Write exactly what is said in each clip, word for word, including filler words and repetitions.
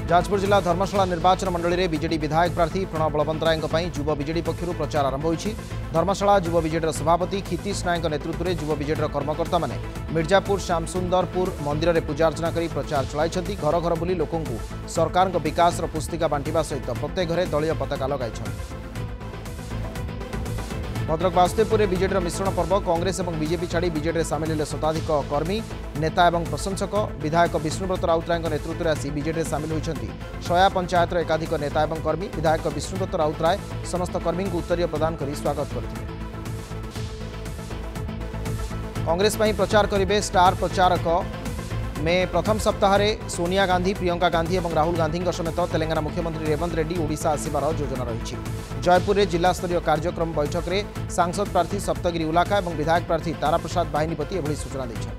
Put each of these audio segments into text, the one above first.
जाजपुर जिला धर्मशाला निर्वाचन मंडली में बीजेडी विधायक प्रार्थी प्रणव बलवंतराय युव बीजेडी पक्षर प्रचार आरंभ होइछि। धर्मशाला युव बीजेडी सभापति क्षितीश नायक नेतृत्व में युव बीजेडी कर्मकर्ता माने मिर्जापुर श्यामसुंदरपुर मंदिर में पूजार्चना कर प्रचार चलाई। घर घर बुली लोक सरकार विकास पुस्तिका बांटा सहित प्रत्येक घरे दलीय पताका लगाई। भद्रक वासुदेवपुर में बीजेडी मिश्रण पर्व कांग्रेस और बीजेपी छाड़ी बीजेडी सामिल हेले शताधिक कर्मी नेता और प्रशंसक। विधायक विष्णुव्रत राउतराय नेतृत्व में आसी बीजेडी सामिल होती शया पंचायत एकाधिक नेता और कर्मी। विधायक विष्णुव्रत राउतराय समस्त कर्मी को उत्तरीय प्रदान कर स्वागत करते। कांग्रेस प्रचार करेंगे स्टार प्रचारक में प्रथम सप्ताह सोनिया गांधी प्रियंका गांधी और राहुल गांधी समेत तेलंगाना मुख्यमंत्री रेवंत रेड्डी ओडिशा आसबार योजना रही। जयपुर में जिला स्तरीय कार्यक्रम बैठक में सांसद प्रार्थी सप्तगिरी उलाका और विधायक प्रार्थी तारा प्रसाद बाहिनीपति एभली सूचना दी।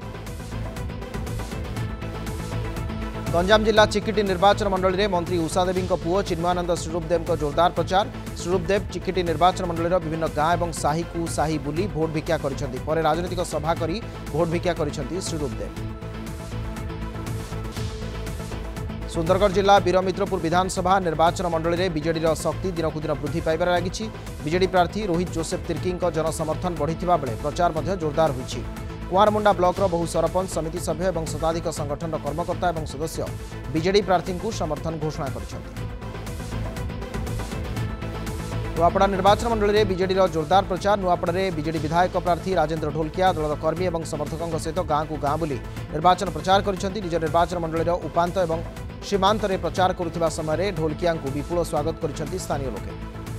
गंजाम जिला चिकिटी निर्वाचन मंडली में मंत्री उषा देवी पुओ चिन्मयानंद श्रीरूपदेव जोरदार प्रचार। श्रीरूपदेव चिकिटी निर्वाचन मंडली विभिन्न गाँव और साही को साही बुली भोट भिक्षा कर राजनीतिक सभा कर भोट भिक्षा कर श्रीरूपदेव। सुंदरगढ़ जिला वीरमित्रपुर विधानसभा निर्वाचन मंडली में बीजेडी शक्ति दिनकू दिन वृद्धि पाइबार लगी। बीजेडी प्रार्थी रोहित जोसेफ तिर्की जनसमर्थन बढ़िथिबा बेले प्रचार मध्य जोरदार होइछि। कुआरमुंडा ब्लॉक बहु सरपंच समिति सभ्य और शताधिक संगठन कर्मकर्ता और सदस्य बीजेडी प्रार्थी को समर्थन घोषणा कर। नुआपड़ा निर्वाचन मंडली में बीजेडी जोरदार प्रचार। नुआपड़ा में बीजेडी विधायक प्रार्थी राजेन्द्र ढोलकिया दल कर्मी और समर्थकों सहित गाँव को गाँ बुली निर्वाचन प्रचार कर निज निर्वाचन मंडली उपांत और सीमांत रे प्रचार करुवा समय ढोलकिया को विपुल स्वागत कर स्थानीय लोके।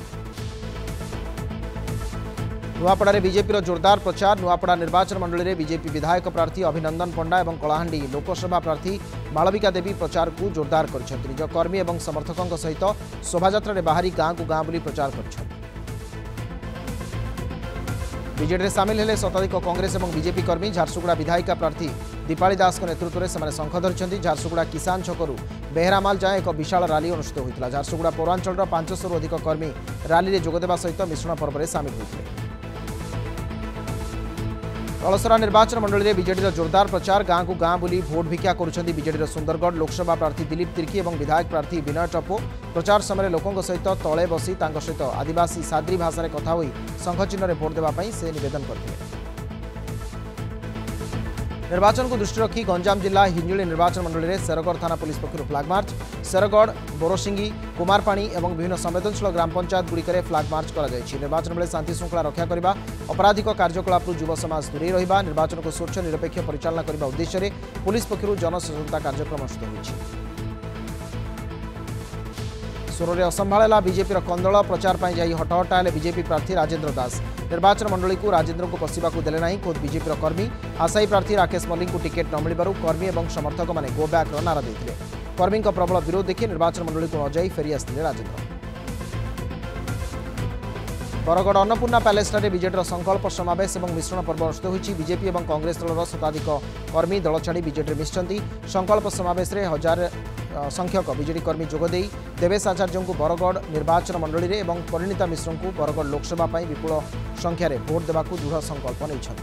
नुआपड़ा में बीजेपी जोरदार प्रचार। नुआपड़ा निर्वाचन मंडली में बीजेपी विधायक प्रार्थी अभिनंदन पंडा और कलाहांडी लोकसभा प्रार्थी मालविका देवी प्रचार को जोरदार कर निज कर्मी और समर्थकों सहित शोभायात्रा बाहरी गाँ को गाँ बुली प्रचार कर। बीजेडी सामिल हेले शताधिक कांग्रेस और बीजेपी कर्मी। झारसुगुड़ा विधायिका प्रार्थी दीपाली दास नेतृत्व में से शंख धरी। झारसुगुड़ा किसान छकरू बेहरामाल जाए एक विशाल रैली अनुष्ठित होता। झारसुगुड़ा पौरांचल पांचश अधिक कर्मी रैली में जोगदेवा सहित मिश्रण पर्व में सामिल होते। तलसरा निर्वाचन मंडली में बीजेडी जोरदार प्रचार। गाँ को गाँ बुली भोट भिक्षा कर बीजेडी सुंदरगढ़ लोकसभा प्रार्थी दिलीप तिर्की और विधायक प्रार्थी विनय टप्पो। प्रचार समय लोकों सहित तले बसी सहित आदिवासी साद्री भाषा में कथा होई संघ चिन्ह भोट देवाई से निवेदन करते। निर्वाचन को दृष्टि रखी गंजाम जिला हिंजुली निर्वाचन मंडली में शेरगढ़ थाना पुलिस पक्षर फ्लाग मार्च। शेरगढ़ बोरोसिंगी कुमारपाणी और विभिन्न संवेदनशील ग्राम पंचायत गुड़िक फ्लाग मार्च कर निर्वाचन बेले शांति श्रृंखला रक्षा करने अपराधिक कार्यकलाप युव समाज दूरे रहा निर्वाचन को स्वच्छ निरपेक्ष परिचालना करने उद्देश्य पुलिस पक्षर जनसचेतनता कार्यक्रम अनुष्ठित होइछि। सोरे असंभाला बीजेपी कंदल प्रचार पर जाई हटहटा हेले बीजेपी प्रार्थी राजेन्द्र दास। निर्वाचन मंडली को राजेन्द्र को पशिबा को देले नहीं खुद बीजेपी कर्मी। आशायी प्रार्थी राकेश मल्लिक को टिकेट न मिलबारु कर्मी और समर्थक मैंने गो बैक नारा देते। कर्मी प्रबल विरोध देखि निर्वाचन मंडली को न जाई फेरी आसते राजेन्द्र। बरगढ़ अन्नपूर्णा पैलेस बीजेडी संकल्प समावेश और मिश्रण पर्व अनुष्ठित होइछि। बीजेपी और कांग्रेस दलर शताधिक कर्मी दल छाड़ी बीजेडी मिशिଛନ୍ତି। संकल्प समावेश में हजार संख्यक बीजेडी कर्मी जोगदे देवेश आचार्य को बरगढ़ निर्वाचन मंडली में परिणीता मिश्र को बरगढ़ लोकसभा विपुल संख्यार भोट देवाक दृढ़ संकल्प नहीं।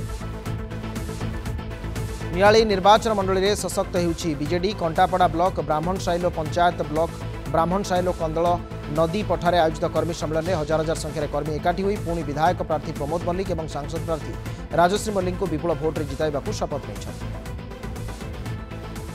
नियाली निर्वाचन मंडली में सशक्त होउछि BJD. Kantapada block Brahman Sailo panchayat block Brahman Sailo Kandal नदी पठारे आयोजित कर्मी सम्मेलन में हजार हजार संख्यार कर्मी एकाठी हुई पुणी विधायक प्रार्थी प्रमोद मल्लिक और सांसद प्रार्थी राजश्री मल्लिक को विपुल भोट्रे जिताइबाकू शपथ नहीं।